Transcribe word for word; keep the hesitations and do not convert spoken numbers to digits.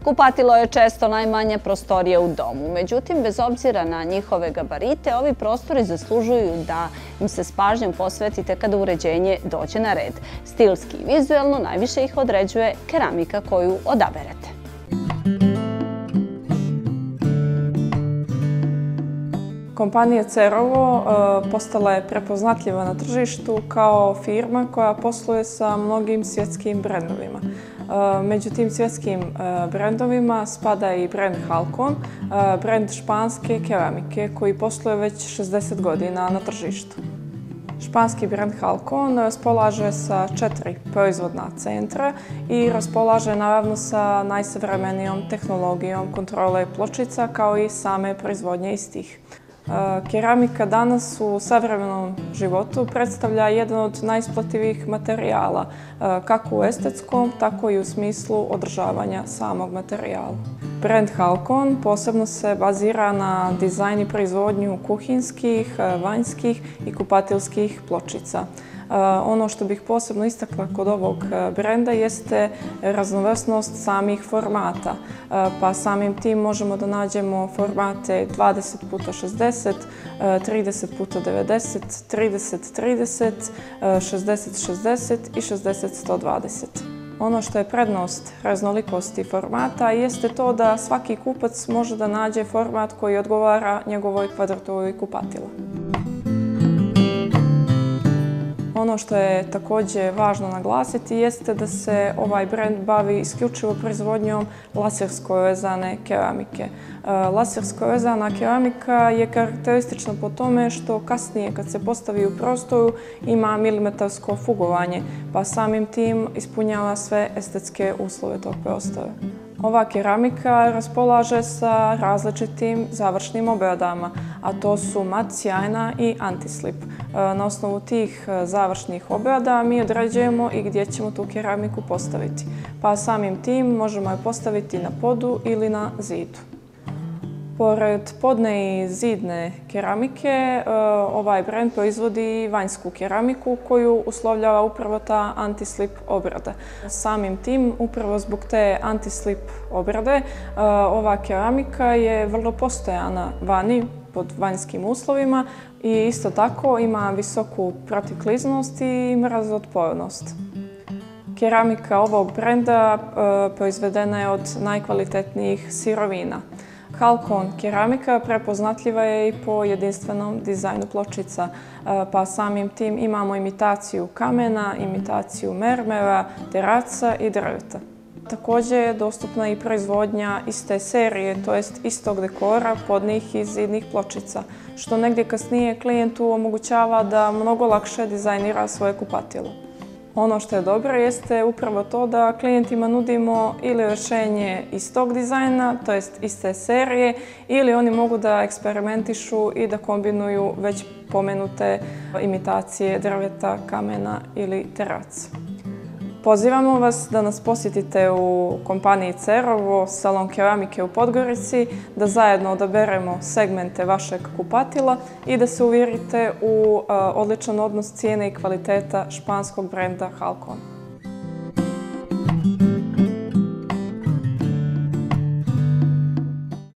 Kupatilo je često najmanja prostorija u domu, međutim, bez obzira na njihove gabarite, ovi prostori zaslužuju da im se s pažnjom posvetite kada uređenje dođe na red. Stilski i vizuelno najviše ih određuje keramika koju odaberete. Kompanija Cerovo postala je prepoznatljiva na tržištu kao firma koja posluje sa mnogim svjetskim brendovima. Među tim svjetskim brendovima spada i brend Halcon, brend španske keramike koji posluje već šezdeset godina na tržištu. Španski brend Halcon raspolaže sa četiri proizvodna centra i raspolaže naravno sa najsavremenijom tehnologijom kontrole pločica kao i same proizvodnje istih. Keramika danas u savremenom životu predstavlja jedan od najisplativijih materijala, kako u estetskom, tako i u smislu održavanja samog materijala. Brend Halcon posebno se bazira na dizajn i proizvodnju kuhinskih, vanjskih i kupatilskih pločica. Ono što bih posebno istakla kod ovog brenda jeste raznovrsnost samih formata, pa samim tim možemo da nađemo formate dvadeset puta šezdeset, trideset puta devedeset, trideset trideset, šezdeset šezdeset i šezdeset sto dvadeset. Ono što je prednost raznolikosti formata jeste to da svaki kupac može da nađe format koji odgovara njegovoj kvadraturi kupatila. Ono što je također važno naglasiti jeste da se ovaj brend bavi isključivo proizvodnjom lasersko vezane keramike. Lasersko vezana keramika je karakteristična po tome što kasnije kad se postavi u prostoru ima milimetarsko fugovanje, pa samim tim ispunjava sve estetske uslove tog prostora. Ova keramika raspolaže sa različitim završnim obradama, a to su mat, sjajna i antislip. Na osnovu tih završnih obrada mi određujemo i gdje ćemo tu keramiku postaviti, pa samim tim možemo je postaviti na podu ili na zidu. Pored podne i zidne keramike, ovaj brend proizvodi i vanjsku keramiku koju uslovljava upravo ta antislip obrada. Samim tim, upravo zbog te antislip obrade, ova keramika je vrlo postojana vani pod vanjskim uslovima i isto tako ima visoku protivkliznost i mrazotpornost. Keramika ovog brenda proizvedena je od najkvalitetnijih sirovina. Halcon keramika prepoznatljiva je i po jedinstvenom dizajnu pločica, pa samim tim imamo imitaciju kamena, imitaciju mermera, teraca i drveta. Također je dostupna i proizvodnja iste serije, to jest istog dekora podnih i zidnih pločica, što negdje kasnije klijentu omogućava da mnogo lakše dizajnira svoje kupatilo. Ono što je dobro jeste upravo to da klijentima nudimo ili rješenje istog dizajna, to jest iste serije, ili oni mogu da eksperimentišu i da kombinuju već pomenute imitacije drveta, kamena ili teraca. Pozivamo vas da nas posjetite u kompaniji Cerovo, salon keramike u Podgorici, da zajedno odaberemo segmente vašeg kupatila i da se uvjerite u odličan odnos cijene i kvaliteta španskog brenda Halcon.